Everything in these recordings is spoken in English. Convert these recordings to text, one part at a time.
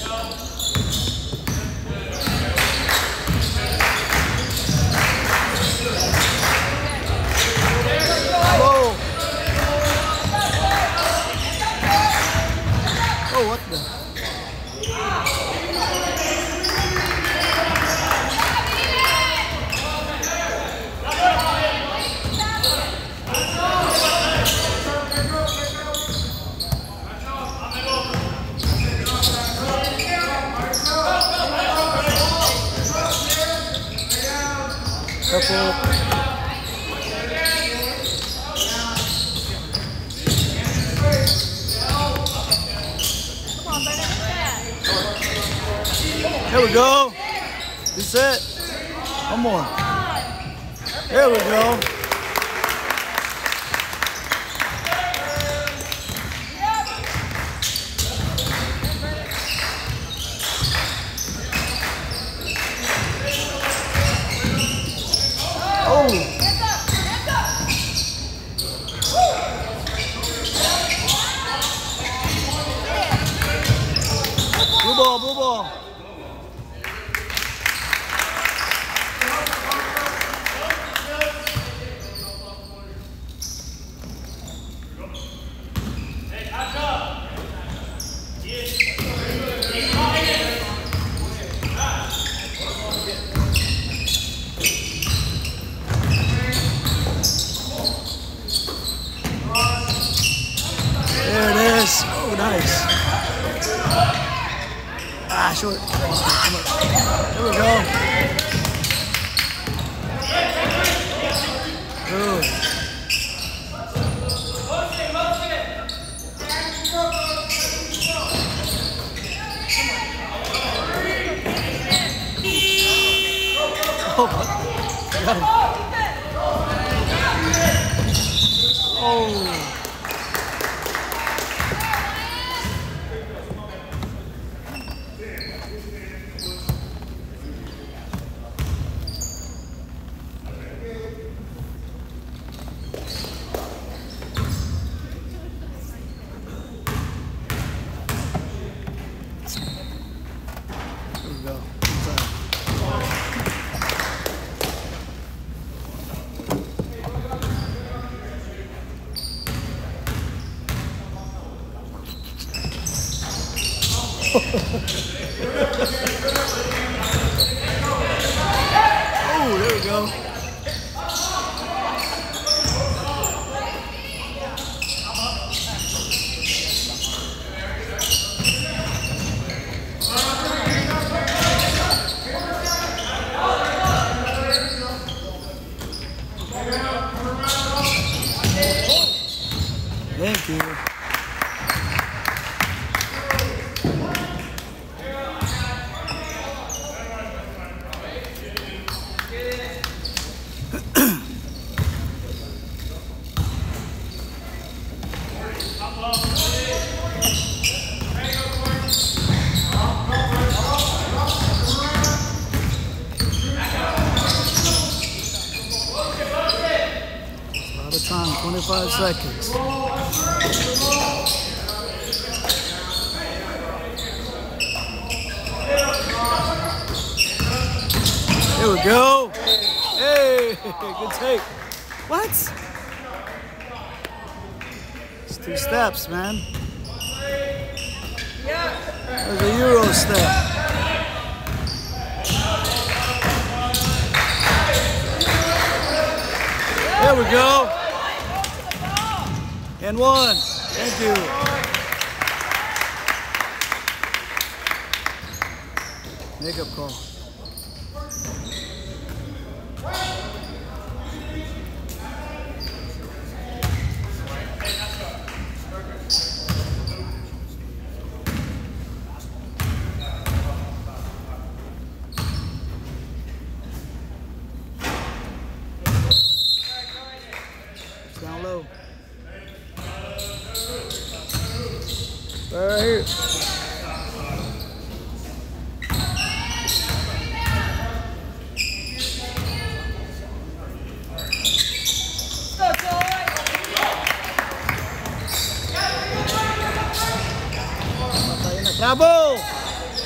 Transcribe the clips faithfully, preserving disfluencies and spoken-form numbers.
Oh, what the? Couple. There we go. Reset. One more. There we go. Oh. Blue ball, blue ball. There it is. Oh, nice. Ah, short. There we go. Good. Oh, got it. Oh. Oh, there we go. Thank you. Time, twenty-five seconds. There we go. Hey, good take. What? It's two steps, man. There's a Euro step. There we go. And one. Thank you. Makeup call. It's down low. Right here. Bravo!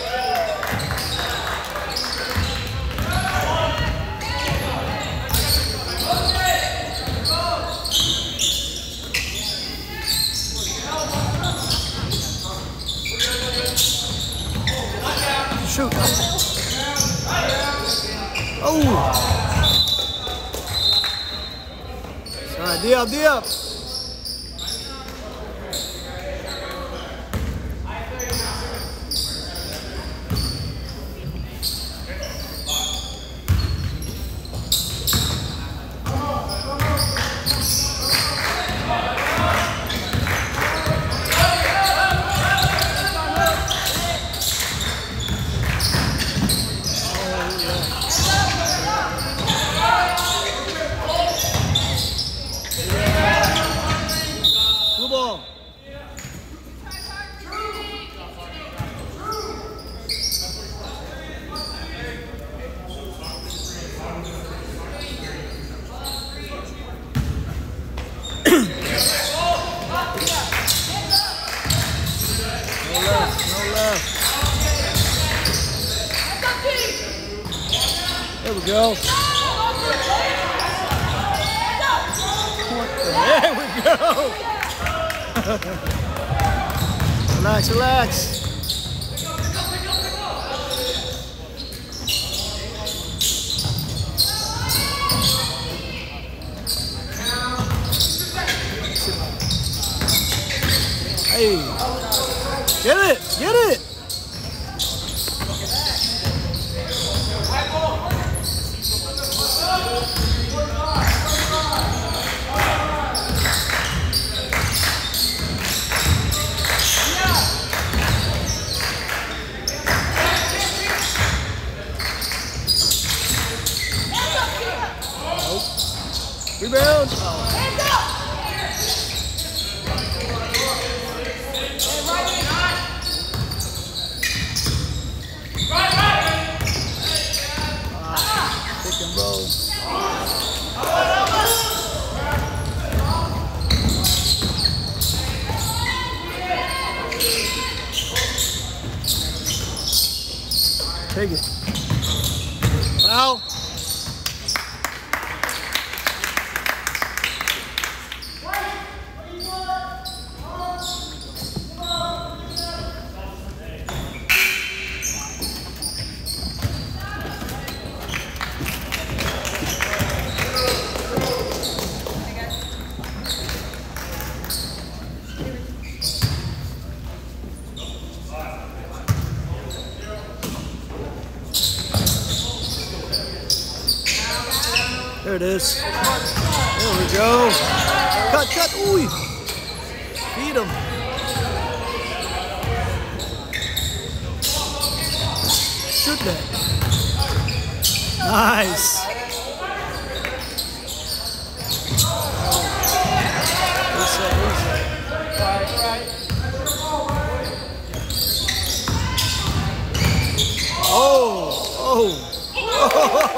Shoot. Oh. All right, D up, D up. There we go. There we go. Relax, relax. Hey, get it, get it. Rebound. Oh. Hands up. Ah, pick and roll. Take it. Foul. There it is. There we go. Cut, cut. Ooh. Feed him. Shoot that. Nice. Reset, reset. Right, right. Oh, oh, oh.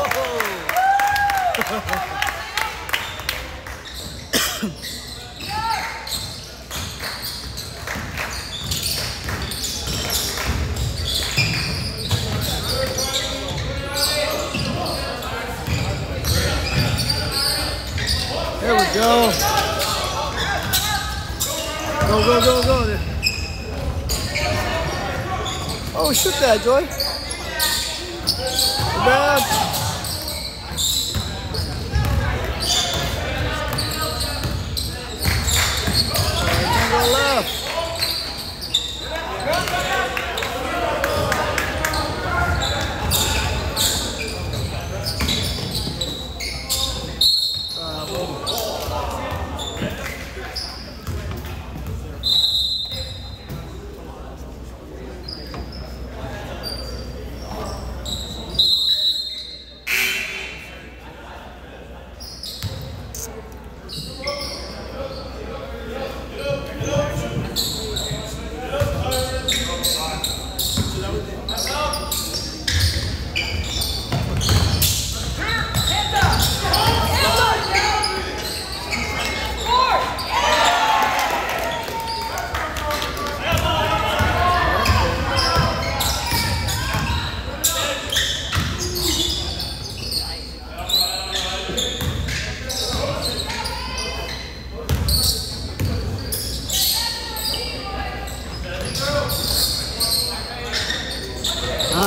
There we go. Go, go, go, go. Oh, shoot that, Joy. Bad. Left.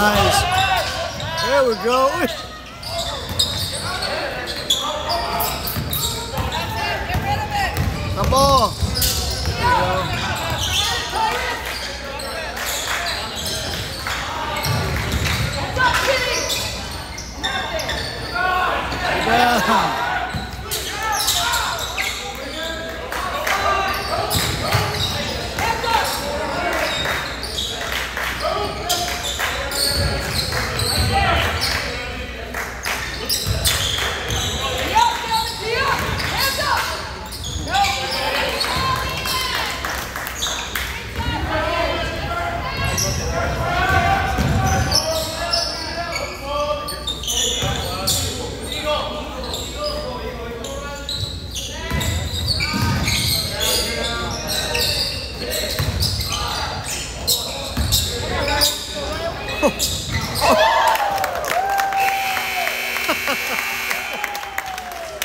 Nice. There we go. The ball. There we go. Yeah. Oh.